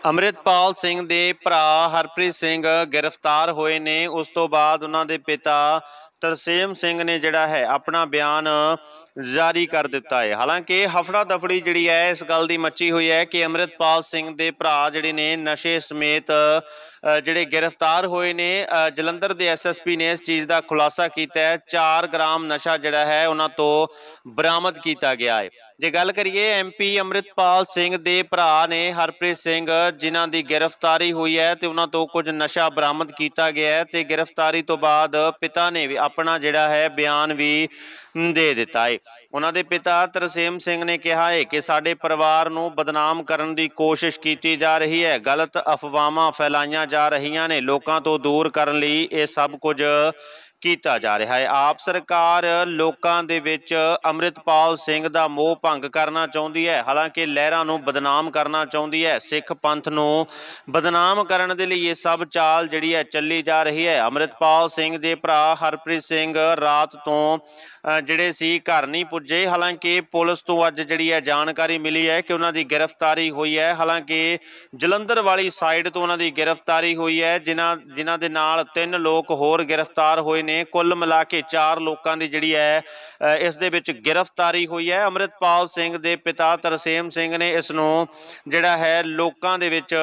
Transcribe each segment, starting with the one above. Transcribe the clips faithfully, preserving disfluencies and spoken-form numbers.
ਅੰਮ੍ਰਿਤਪਾਲ ਸਿੰਘ ਦੇ ਭਰਾ ਹਰਪ੍ਰੀਤ ਸਿੰਘ ਗ੍ਰਿਫਤਾਰ ਹੋਏ ਨੇ। ਉਸ ਤੋਂ ਬਾਅਦ ਉਹਨਾਂ ਦੇ ਪਿਤਾ ਤਰਸੇਮ ਸਿੰਘ ਨੇ ਜਿਹੜਾ ਹੈ ਆਪਣਾ ਬਿਆਨ ਜਾਰੀ ਕਰ ਦਿੱਤਾ ਹੈ। ਹਾਲਾਂਕਿ ਹਫੜਾ ਦਫੜੀ ਜਿਹੜੀ ਹੈ ਇਸ ਗੱਲ ਦੀ ਮੱਚੀ ਹੋਈ ਹੈ ਕਿ ਅੰਮ੍ਰਿਤਪਾਲ ਸਿੰਘ ਦੇ ਭਰਾ ਜਿਹੜੇ ਨੇ ਨਸ਼ੇ ਸਮੇਤ ਜਿਹੜੇ ਗ੍ਰਿਫਤਾਰ ਹੋਏ ਨੇ। ਜਲੰਧਰ ਦੇ ਐਸ ਐਸ ਪੀ ਨੇ ਇਸ ਚੀਜ਼ ਦਾ ਖੁਲਾਸਾ ਕੀਤਾ ਹੈ। ਚਾਰ ਗ੍ਰਾਮ ਨਸ਼ਾ ਜਿਹੜਾ ਹੈ ਉਹਨਾਂ ਤੋਂ ਬਰਾਮਦ ਕੀਤਾ ਗਿਆ ਹੈ। ਜੇ ਗੱਲ ਕਰੀਏ ਐਮ ਪੀ ਅੰਮ੍ਰਿਤਪਾਲ ਸਿੰਘ ਦੇ ਭਰਾ ਨੇ ਹਰਪ੍ਰੀਤ ਸਿੰਘ ਜਿਨ੍ਹਾਂ ਦੀ ਗ੍ਰਿਫਤਾਰੀ ਹੋਈ ਹੈ ਤੇ ਉਹਨਾਂ ਤੋਂ ਕੁਝ ਨਸ਼ਾ ਬਰਾਮਦ ਕੀਤਾ ਗਿਆ ਹੈ ਤੇ ਗ੍ਰਿਫਤਾਰੀ ਤੋਂ ਬਾਅਦ ਪਿਤਾ ਨੇ ਵੀ ਆਪਣਾ ਜਿਹੜਾ ਹੈ ਬਿਆਨ ਵੀ ਦੇ ਦਿੱਤਾ ਹੈ। ਉਹਨਾਂ ਦੇ ਪਿਤਾ ਤਰਸੇਮ ਸਿੰਘ ਨੇ ਕਿਹਾ ਹੈ ਕਿ ਸਾਡੇ ਪਰਿਵਾਰ ਨੂੰ ਬਦਨਾਮ ਕਰਨ ਦੀ ਕੋਸ਼ਿਸ਼ ਕੀਤੀ ਜਾ ਰਹੀ ਹੈ, ਗਲਤ ਅਫਵਾਹਾਂ ਫੈਲਾਈਆਂ ਜਾ ਰਹੀਆਂ ਨੇ, ਲੋਕਾਂ ਤੋਂ ਦੂਰ ਕਰਨ ਲਈ ਇਹ ਸਭ ਕੁਝ ਕੀਤਾ ਜਾ ਰਿਹਾ ਹੈ। ਆਪ ਸਰਕਾਰ ਲੋਕਾਂ ਦੇ ਵਿੱਚ ਅੰਮ੍ਰਿਤਪਾਲ ਸਿੰਘ ਦਾ ਮੋਹ ਭੰਗ ਕਰਨਾ ਚਾਹੁੰਦੀ ਹੈ, ਹਾਲਾਂਕਿ ਲਹਿਰਾਂ ਨੂੰ ਬਦਨਾਮ ਕਰਨਾ ਚਾਹੁੰਦੀ ਹੈ। ਸਿੱਖ ਪੰਥ ਨੂੰ ਬਦਨਾਮ ਕਰਨ ਦੇ ਲਈ ਇਹ ਸਭ ਚਾਲ ਜਿਹੜੀ ਹੈ ਚੱਲੀ ਜਾ ਰਹੀ ਹੈ। ਅੰਮ੍ਰਿਤਪਾਲ ਸਿੰਘ ਦੇ ਭਰਾ ਹਰਪ੍ਰੀਤ ਸਿੰਘ ਰਾਤ ਤੋਂ ਜਿਹੜੇ ਸੀ ਘਰ ਨਹੀਂ ਪੁੱਜੇ। ਹਾਲਾਂਕਿ ਪੁਲਿਸ ਤੋਂ ਅੱਜ ਜਿਹੜੀ ਹੈ ਜਾਣਕਾਰੀ ਮਿਲੀ ਹੈ ਕਿ ਉਹਨਾਂ ਦੀ ਗ੍ਰਿਫਤਾਰੀ ਹੋਈ ਹੈ। ਹਾਲਾਂਕਿ ਜਲੰਧਰ ਵਾਲੀ ਸਾਈਡ ਤੋਂ ਉਹਨਾਂ ਦੀ ਗ੍ਰਿਫਤਾਰੀ ਹੋਈ ਹੈ, ਜਿਨ੍ਹਾਂ ਜਿਨ੍ਹਾਂ ਦੇ ਨਾਲ ਤਿੰਨ ਲੋਕ ਹੋਰ ਗ੍ਰਿਫਤਾਰ ਹੋਏ ਨੇ। ਕੁੱਲ ਮਿਲਾ ਕੇ ਚਾਰ ਲੋਕਾਂ ਦੀ ਜਿਹੜੀ ਹੈ ਇਸ ਦੇ ਵਿੱਚ ਗ੍ਰਿਫਤਾਰੀ ਹੋਈ ਹੈ। ਅੰਮ੍ਰਿਤਪਾਲ ਸਿੰਘ ਦੇ ਪਿਤਾ ਤਰਸੇਮ ਸਿੰਘ ਨੇ ਇਸ ਨੂੰ ਜਿਹੜਾ ਹੈ ਲੋਕਾਂ ਦੇ ਵਿੱਚ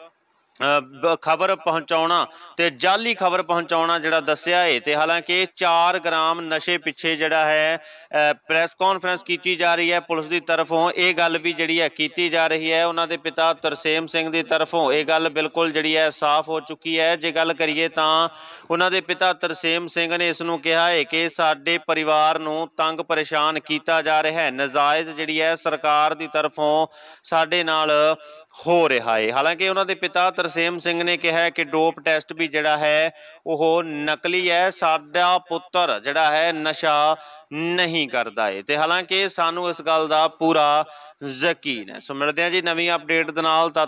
ਖਬਰ ਪਹੁੰਚਾਉਣਾ ਤੇ ਜਾਲੀ ਖਬਰ ਪਹੁੰਚਾਉਣਾ ਜਿਹੜਾ ਦੱਸਿਆ ਹੈ। ਤੇ ਹਾਲਾਂਕਿ ਚਾਰ ਗ੍ਰਾਮ ਨਸ਼ੇ ਪਿੱਛੇ ਜਿਹੜਾ ਹੈ ਪ੍ਰੈਸ ਕਾਨਫਰੰਸ ਕੀਤੀ ਜਾ ਰਹੀ ਹੈ ਪੁਲਿਸ ਦੀ ਤਰਫੋਂ। ਇਹ ਗੱਲ ਵੀ ਜਿਹੜੀ ਹੈ ਕੀਤੀ ਜਾ ਰਹੀ ਹੈ ਉਹਨਾਂ ਦੇ ਪਿਤਾ ਤਰਸੇਮ ਸਿੰਘ ਦੀ ਤਰਫੋਂ। ਇਹ ਗੱਲ ਬਿਲਕੁਲ ਜਿਹੜੀ ਹੈ ਸਾਫ਼ ਹੋ ਚੁੱਕੀ ਹੈ। ਜੇ ਗੱਲ ਕਰੀਏ ਤਾਂ ਉਹਨਾਂ ਦੇ ਪਿਤਾ ਤਰਸੇਮ ਸਿੰਘ ਨੇ ਇਸ ਨੂੰ ਕਿਹਾ ਹੈ ਕਿ ਸਾਡੇ ਪਰਿਵਾਰ ਨੂੰ ਤੰਗ ਪਰੇਸ਼ਾਨ ਕੀਤਾ ਜਾ ਰਿਹਾ ਹੈ, ਨਜਾਇਜ਼ ਜਿਹੜੀ ਹੈ ਸਰਕਾਰ ਦੀ ਤਰਫੋਂ ਸਾਡੇ ਨਾਲ ਹੋ ਰਿਹਾ ਹੈ। ਹਾਲਾਂਕਿ ਉਹਨਾਂ ਦੇ ਪਿਤਾ ਤਰਸੇਮ ਸਿੰਘ ਨੇ ਕਿਹਾ ਕਿ ਡੋਪ ਟੈਸਟ ਵੀ ਜਿਹੜਾ ਹੈ ਉਹ ਨਕਲੀ ਹੈ, ਸਾਡਾ ਪੁੱਤਰ ਜਿਹੜਾ ਹੈ ਨਸ਼ਾ ਨਹੀਂ ਕਰਦਾ ਹੈ ਤੇ ਹਾਲਾਂਕਿ ਸਾਨੂੰ ਇਸ ਗੱਲ ਦਾ ਪੂਰਾ ਯਕੀਨ ਹੈ। ਸੋ ਮਿਲਦੇ ਹਾਂ ਜੀ ਨਵੀਂ ਅਪਡੇਟ ਦੇ ਨਾਲ।